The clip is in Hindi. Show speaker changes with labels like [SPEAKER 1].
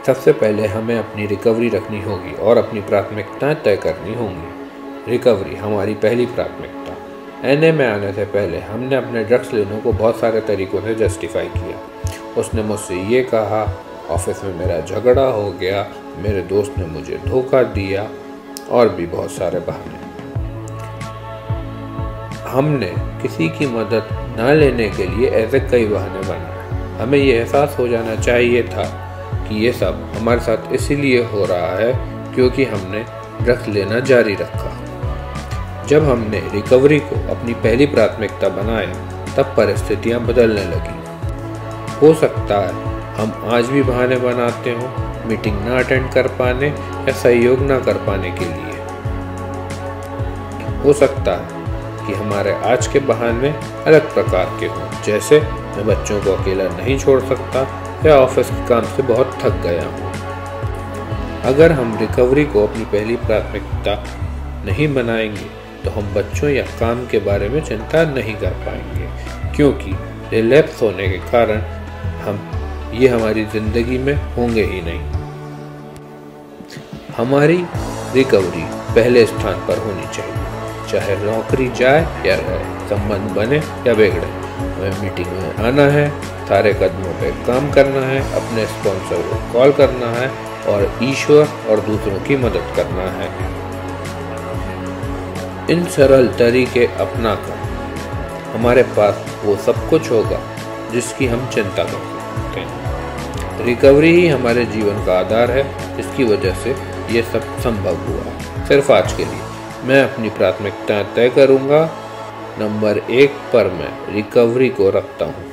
[SPEAKER 1] सबसे पहले हमें अपनी रिकवरी रखनी होगी और अपनी प्राथमिकताएं तय करनी होंगी। रिकवरी हमारी पहली प्राथमिकता। एनए में आने से पहले हमने अपने ड्रग्स लेने को बहुत सारे तरीक़ों से जस्टिफाई किया। उसने मुझसे ये कहा, ऑफिस में मेरा झगड़ा हो गया, मेरे दोस्त ने मुझे धोखा दिया, और भी बहुत सारे बहाने। हमने किसी की मदद न लेने के लिए ऐसे कई बहाने बनाए। हमें ये एहसास हो जाना चाहिए था कि ये सब हमारे साथ इसीलिए हो रहा है क्योंकि हमने ड्रग्स लेना जारी रखा। जब हमने रिकवरी को अपनी पहली प्राथमिकता बनाया तब परिस्थितियां बदलने लगी। हो सकता है हम आज भी बहाने बनाते हों, मीटिंग ना अटेंड कर पाने या सहयोग ना कर पाने के लिए। हो सकता है कि हमारे आज के बहाने अलग प्रकार के हों, जैसे मैं बच्चों को अकेला नहीं छोड़ सकता या ऑफिस के काम से बहुत थक गया हूँ। अगर हम रिकवरी को अपनी पहली प्राथमिकता नहीं बनाएंगे तो हम बच्चों या काम के बारे में चिंता नहीं कर पाएंगे, क्योंकि रिलैप्स होने के कारण ये हमारी ज़िंदगी में होंगे ही नहीं। हमारी रिकवरी पहले स्थान पर होनी चाहिए, चाहे नौकरी जाए या रहे, संबंध बने या बिगड़े। हमें मीटिंग में आना है, सारे कदमों पे काम करना है, अपने स्पॉन्सर को कॉल करना है और ईश्वर और दूसरों की मदद करना है। इन सरल तरीके अपनाकर हमारे पास वो सब कुछ होगा जिसकी हम चिंता करते हैं। रिकवरी ही हमारे जीवन का आधार है, इसकी वजह से ये सब संभव हुआ। सिर्फ आज के लिए मैं अपनी प्राथमिकताएं तय करूंगा। नंबर 1 पर मैं रिकवरी को रखता हूँ।